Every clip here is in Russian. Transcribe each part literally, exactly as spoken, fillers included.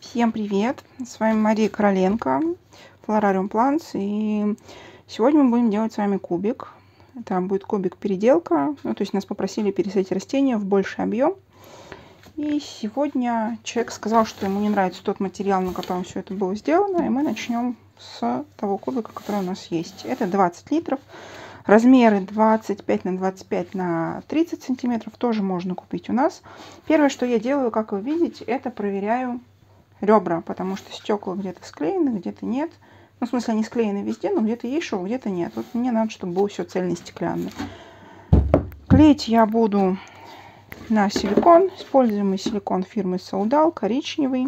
Всем привет! С вами Мария Короленко, Florarium Plants, и сегодня мы будем делать с вами кубик. Это будет кубик-переделка, ну, то есть нас попросили пересадить растения в больший объем. И сегодня человек сказал, что ему не нравится тот материал, на котором все это было сделано, и мы начнем с того кубика, который у нас есть. Это двадцать литров. Размеры двадцать пять на двадцать пять на тридцать сантиметров тоже можно купить у нас. Первое, что я делаю, как вы видите, это проверяю ребра, потому что стекла где-то склеены, где-то нет. Ну, в смысле, они склеены везде, но где-то есть шов, где-то нет. Вот мне надо, чтобы было все цельно-стеклянное. Клеить я буду на силикон. Используемый силикон фирмы Saudal, коричневый.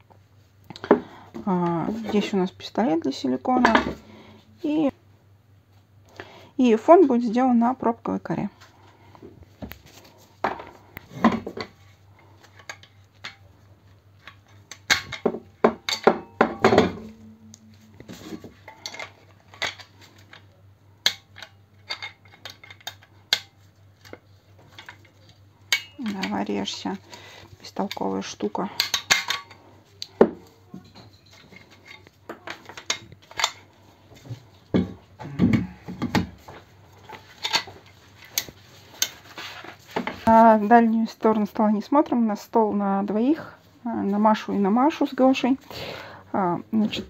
А, здесь у нас пистолет для силикона. И, и фон будет сделан на пробковой коре. Давай режься, бестолковая штука. На дальнюю сторону стола не смотрим, на стол на двоих, на Машу и на Машу с Гошей. Значит,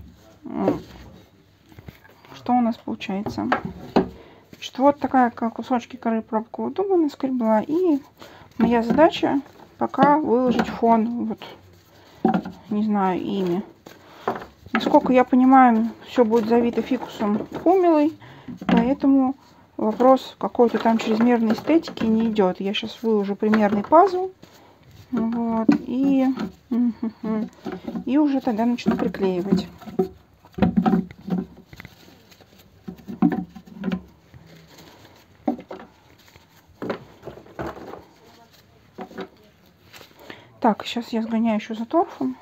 что у нас получается? Значит, вот такая, как кусочки коры пробкового дуба наскребла, и моя задача пока выложить фон, вот, не знаю, ими. Насколько я понимаю, все будет завито фикусом пумилой, поэтому вопрос какой-то там чрезмерной эстетики не идет. Я сейчас выложу примерный пазл, вот, и, и уже тогда начну приклеивать. Так, сейчас я сгоняю еще за торфом.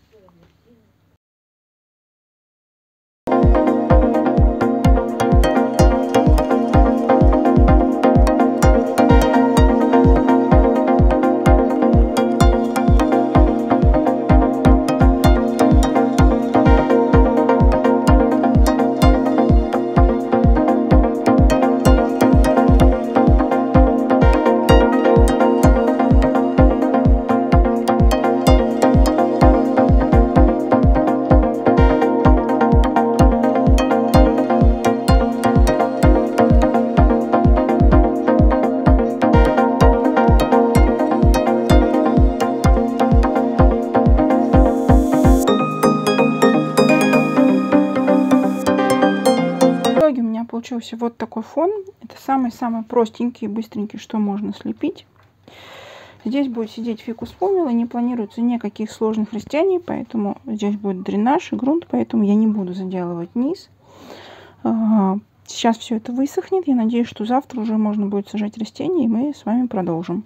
Получился вот такой фон. Это самый-самый простенький и быстренький, что можно слепить. Здесь будет сидеть фикус пумила, не планируется никаких сложных растений, поэтому здесь будет дренаж и грунт, поэтому я не буду заделывать низ. Сейчас все это высохнет. Я надеюсь, что завтра уже можно будет сажать растения, и мы с вами продолжим.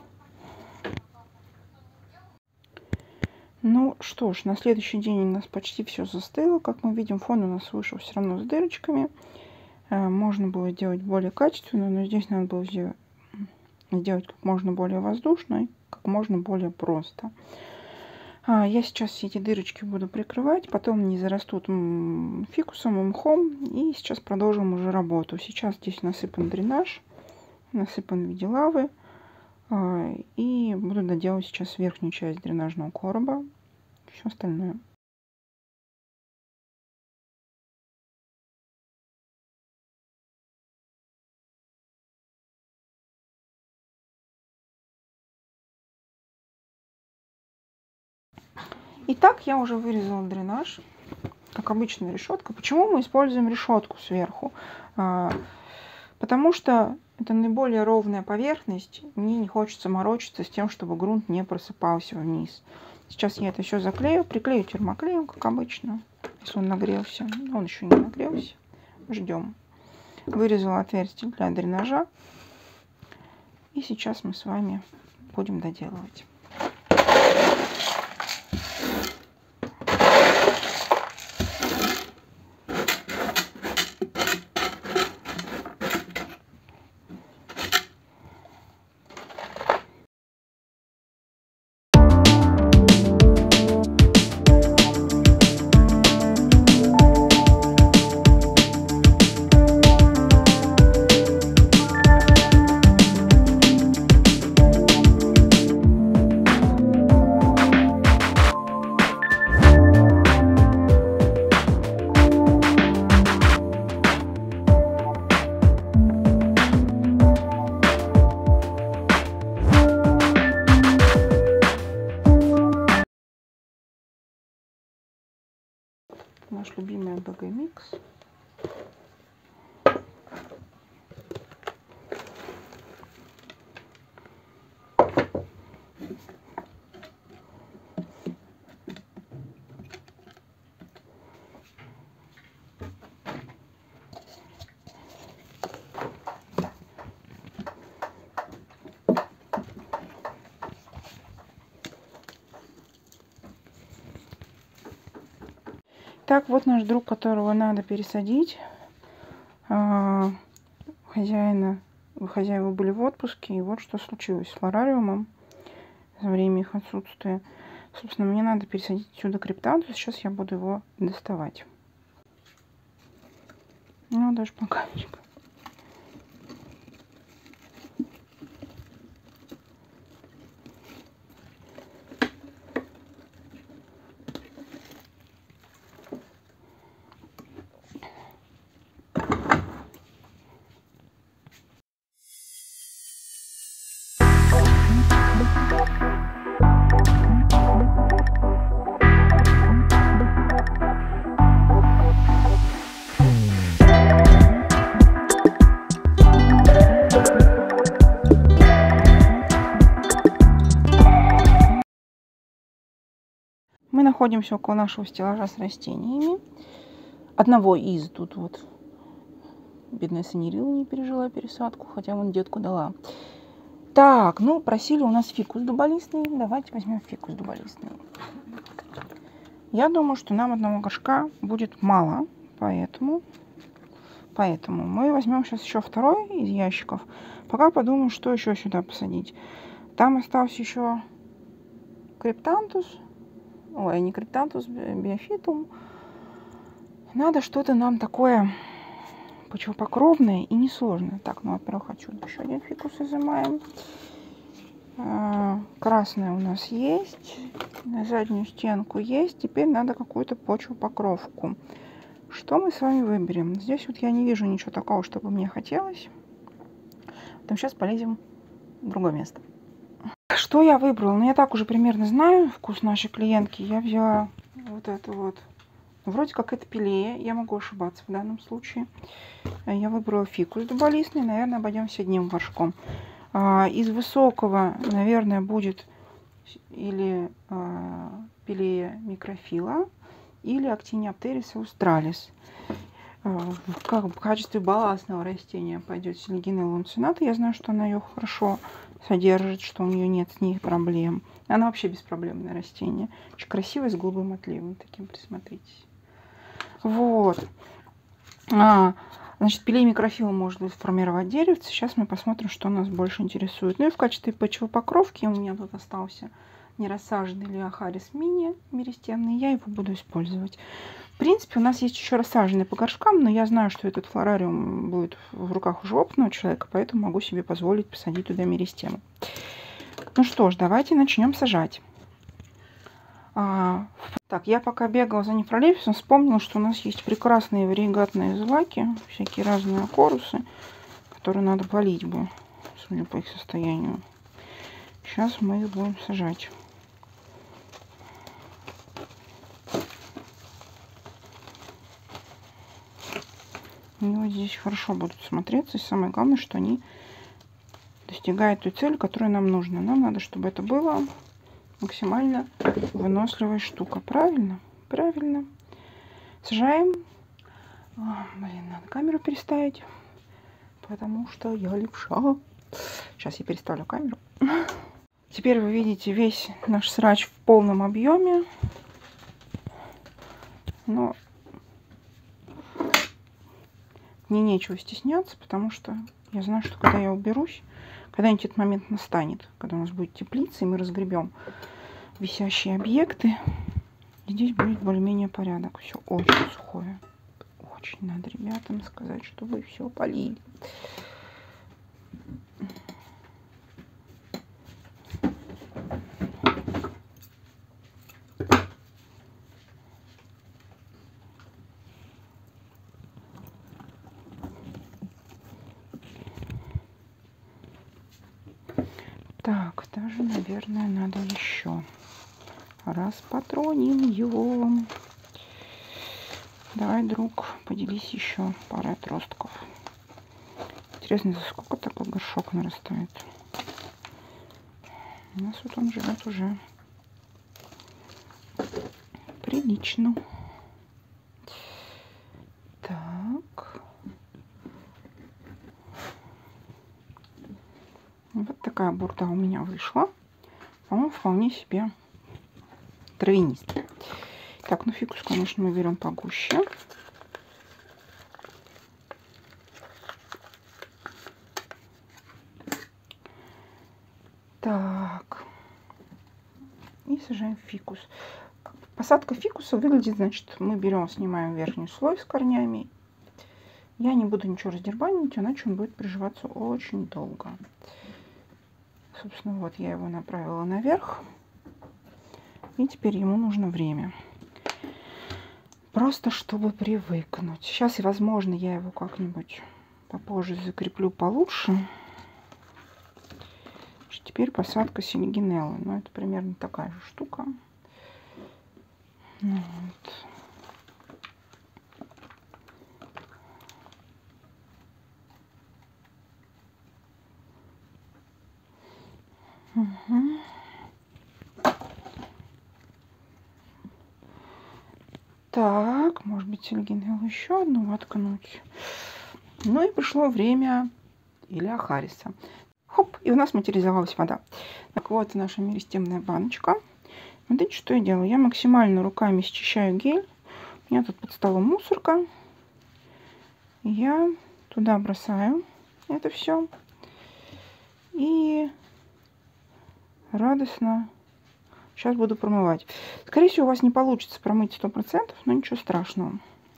Ну что ж, на следующий день у нас почти все застыло. Как мы видим, фон у нас вышел все равно с дырочками. Можно было делать более качественно, но здесь надо было сделать как можно более воздушно и как можно более просто. Я сейчас все эти дырочки буду прикрывать, потом они зарастут фикусом и мхом, и сейчас продолжим уже работу. Сейчас здесь насыпан дренаж, насыпан в виде лавы, и буду доделать сейчас верхнюю часть дренажного короба, все остальное. Итак, я уже вырезала дренаж, как обычная решетка. Почему мы используем решетку сверху? А, потому что это наиболее ровная поверхность. Мне не хочется морочиться с тем, чтобы грунт не просыпался вниз. Сейчас я это еще заклею, приклею термоклеем, как обычно, если он нагрелся. Он еще не нагрелся. Ждем. Вырезала отверстие для дренажа. И сейчас мы с вами будем доделывать. наш любимый эй би джи микс. Так, вот наш друг, которого надо пересадить. А, хозяина, хозяева были в отпуске, и вот что случилось с флорариумом за время их отсутствия. Собственно, мне надо пересадить отсюда криптантус. Сейчас я буду его доставать. Ну, даже пока. Мы находимся около нашего стеллажа с растениями. Одного из тут вот. Бедная Санирила не пережила пересадку, хотя вон детку дала. Так, ну просили у нас фикус дуболистный. Давайте возьмем фикус дуболистный. Я думаю, что нам одного горшка будет мало, поэтому, поэтому мы возьмем сейчас еще второй из ящиков. Пока подумаем, что еще сюда посадить. Там остался еще криптантус. Ой, не криптантус, биофитум. Надо что-то нам такое почвопокровное и несложное. Так, ну, во-первых, отсюда еще один фикус изымаем. Красная у нас есть. На заднюю стенку есть. Теперь надо какую-то почвопокровку. Что мы с вами выберем? Здесь вот я не вижу ничего такого, чтобы мне хотелось. Поэтому сейчас полезем в другое место. Что я выбрала? Ну, я так уже примерно знаю вкус нашей клиентки. Я взяла вот это вот. Вроде как это пилея. Я могу ошибаться в данном случае. Я выбрала фикус дуболистный. Наверное, обойдемся одним горшком. Из высокого, наверное, будет или пилея микрофила, или актиниоптерис аустралис. Как в качестве балластного растения пойдет селегинелла лунцината. Я знаю, что она ее хорошо содержит, что у нее нет с ней проблем. Она вообще беспроблемное растение. Очень красивое, с голубым отливом. Таким присмотритесь. Вот. А, значит, пилея микрофила может формировать деревце. Сейчас мы посмотрим, что нас больше интересует. Ну и в качестве почвопокровки у меня тут остался нерассаженный леохарис мини меристемный. Я его буду использовать. В принципе, у нас есть еще рассаженные по горшкам, но я знаю, что этот флорариум будет в руках уже опытного человека, поэтому могу себе позволить посадить туда меристему. Ну что ж, давайте начнем сажать. А, так, я пока бегала за нефролеписом, вспомнила, что у нас есть прекрасные варигатные злаки, всякие разные акорусы, которые надо полить бы, судя по их состоянию. Сейчас мы их будем сажать. Они вот здесь хорошо будут смотреться. И самое главное, что они достигают той цели, которая нам нужна. Нам надо, чтобы это было максимально выносливая штука. Правильно? Правильно. Сажаем. О, блин, надо камеру переставить, потому что я левша. Сейчас я переставлю камеру. Теперь вы видите весь наш срач в полном объеме. Но мне нечего стесняться, потому что я знаю, что когда я уберусь, когда-нибудь этот момент настанет, когда у нас будет теплица, и мы разгребем висящие объекты, и здесь будет более-менее порядок. Все очень сухое. Очень надо ребятам сказать, чтобы все полили. Так, даже, наверное, надо еще раз патроним его. Давай, друг, поделись еще парой отростков. Интересно, за сколько такой горшок нарастает? У нас вот он живет уже прилично. Так. Вот такая бурда у меня вышла. По-моему, вполне себе травянистая. Так, ну фикус, конечно, мы берем погуще. Так. И сажаем фикус. Посадка фикуса выглядит, значит, мы берем, снимаем верхний слой с корнями. Я не буду ничего раздербанивать, иначе он будет приживаться очень долго. Собственно, вот я его направила наверх. И теперь ему нужно время. Просто чтобы привыкнуть. Сейчас, и возможно, я его как-нибудь попозже закреплю получше. Теперь посадка силигинеллы. Ну, это примерно такая же штука. Вот. Угу. Так, может быть, силигинеллу еще одну воткнуть. Ну и пришло время элеохариса. Хоп, и у нас материализовалась вода. Так вот, наша меристемная баночка. Смотрите, что я делаю. Я максимально руками счищаю гель. У меня тут под столом мусорка. Я туда бросаю это все. И радостно сейчас буду промывать. Скорее всего, у вас не получится промыть сто процентов, но ничего страшного.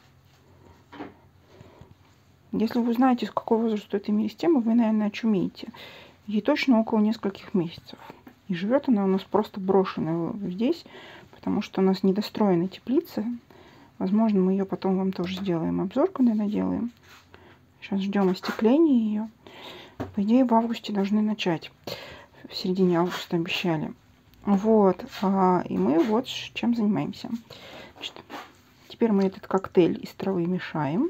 Если вы знаете, с какого возраста этой меристемы, вы, наверное, очумеете. Ей точно около нескольких месяцев. И живет она у нас просто брошенная здесь, потому что у нас недостроена теплица. Возможно, мы ее потом вам тоже сделаем обзор, когда наделаем. Сейчас ждем остекления ее. По идее, в августе должны начать. В середине августа обещали. Вот. А, и мы вот чем занимаемся. Значит, теперь мы этот коктейль из травы мешаем.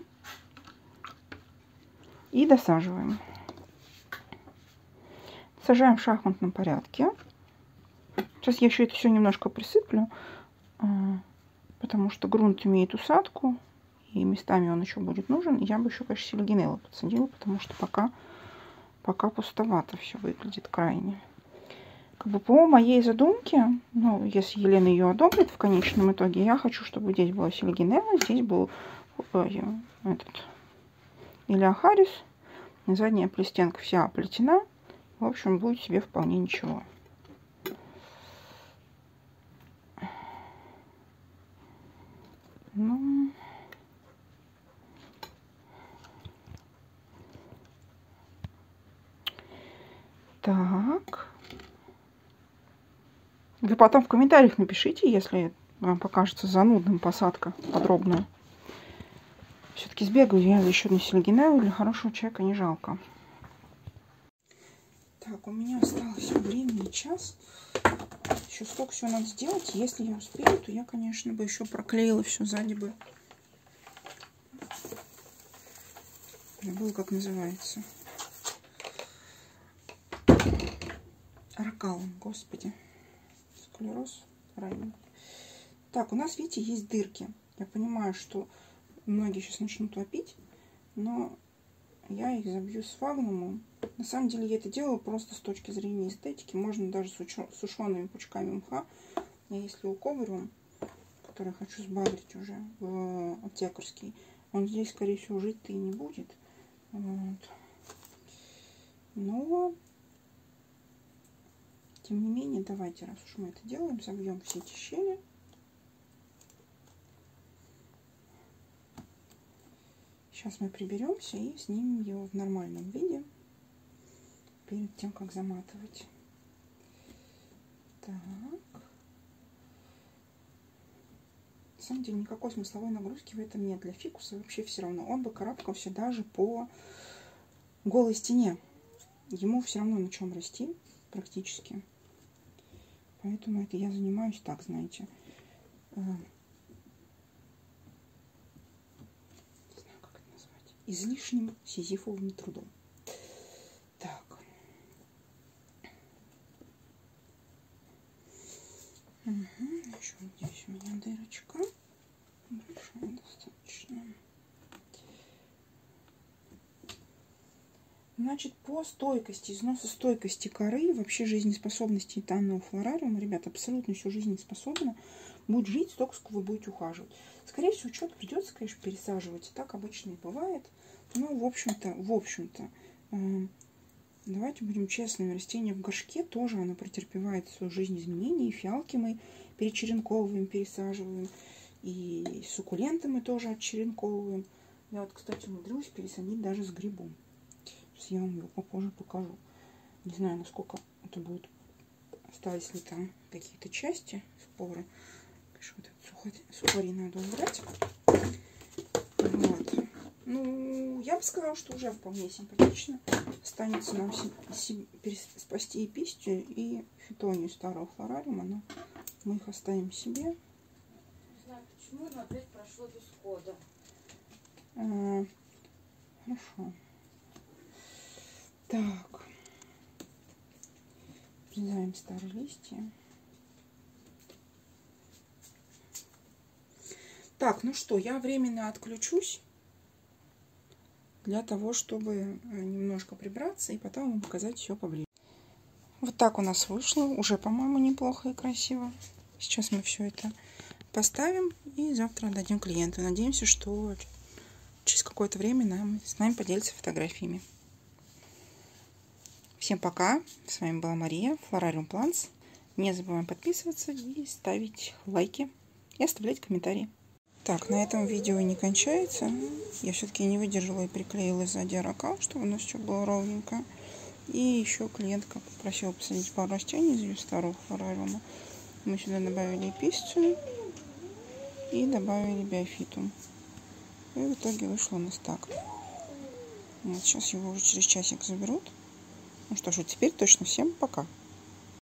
И досаживаем. Сажаем в шахматном порядке. Сейчас я еще это все немножко присыплю, потому что грунт имеет усадку, и местами он еще будет нужен. Я бы еще, конечно, силигинеллу подсадила, потому что пока, пока пустовато все выглядит крайне. Как бы по моей задумке, ну, если Елена ее одобрит в конечном итоге, я хочу, чтобы здесь была силигинелла, здесь был ой, этот элеохарис, задняя пластинка вся оплетена. В общем, будет себе вполне ничего. Ну, так. Вы потом в комментариях напишите, если вам покажется занудным посадка подробная. Все-таки сбегаю я еще на силигинеллу, для хорошего человека не жалко. Так, у меня осталось времени час. Еще столько всего надо сделать. Если я успею, то я, конечно, бы еще проклеила все сзади бы. Забыла, как называется. Аркалом, господи. Склероз ранний. Так, у нас, видите, есть дырки. Я понимаю, что многие сейчас начнут вопить, но я их забью сфагнумом. На самом деле я это делаю просто с точки зрения эстетики. Можно даже с сушеными пучками мха. Я если укобрю, который хочу сбагрить уже в аптекарский, он здесь, скорее всего, жить-то и не будет. Вот. Но, тем не менее, давайте, раз уж мы это делаем, забьем все эти щели. Сейчас мы приберемся и снимем его в нормальном виде перед тем, как заматывать. Так. На самом деле никакой смысловой нагрузки в этом нет. Для фикуса вообще все равно. Он бы карабкался даже по голой стене. Ему все равно на чем расти практически. Поэтому это я занимаюсь так, знаете. излишним сизифовым трудом. Так. Угу. Еще здесь у меня дырочка. Большая достаточно. Значит, по стойкости, износостойкости коры, вообще жизнеспособности тайного флорариума, ребят, абсолютно все жизнеспособно. Будет жить столько, сколько вы будете ухаживать. Скорее всего, что-то придется, конечно, пересаживать. Так обычно и бывает. Но, в общем-то, в общем-то, э, давайте будем честными. Растение в горшке тоже, оно претерпевает свою жизнь изменений. И фиалки мы перечеренковываем, пересаживаем. И суккуленты мы тоже отчеренковываем. Я вот, кстати, умудрилась пересадить даже с грибом. Сейчас я вам его попозже покажу. Не знаю, насколько это будет. Остались ли там какие-то части, споры. Вот этот сухари надо убрать. Вот. Ну, я бы сказала, что уже вполне симпатично. Останется нам спасти эпистию и фитонию старого флорариума, но мы их оставим себе. Не знаю почему, но опять прошло без хода. А, хорошо. Так. Обрезаем старые листья. Так, ну что, я временно отключусь для того, чтобы немножко прибраться и потом вам показать все поближе. Вот так у нас вышло. Уже, по-моему, неплохо и красиво. Сейчас мы все это поставим и завтра отдадим клиенту. Надеемся, что через какое-то время нам, с нами поделится фотографиями. Всем пока. С вами была Мария, Florarium Plants. Не забываем подписываться и ставить лайки и оставлять комментарии. Так, на этом видео не кончается. Я все-таки не выдержала и приклеила сзади ракал, чтобы у нас все было ровненько. И еще клиентка попросила посадить пару растений из ее старого флорариума. Мы сюда добавили эпистию и добавили биофитум. И в итоге вышло у нас так. Вот, сейчас его уже через часик заберут. Ну что ж, теперь точно всем пока.